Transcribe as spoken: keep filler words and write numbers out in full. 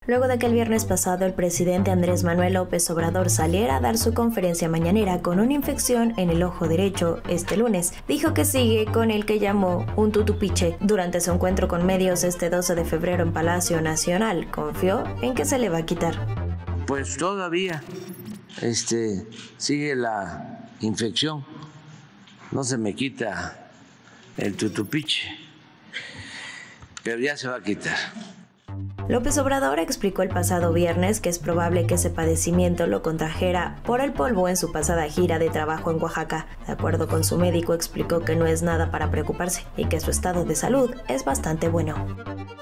Luego de que el viernes pasado el presidente Andrés Manuel López Obrador saliera a dar su conferencia mañanera con una infección en el ojo derecho este lunes, dijo que sigue con el que llamó un tutupiche. Durante su encuentro con medios este doce de febrero en Palacio Nacional, confió en que se le va a quitar. Pues todavía este, sigue la infección, no se me quita el tutupiche, pero ya se va a quitar. López Obrador explicó el pasado viernes que es probable que ese padecimiento lo contrajera por el polvo en su pasada gira de trabajo en Oaxaca. De acuerdo con su médico, explicó que no es nada para preocuparse y que su estado de salud es bastante bueno.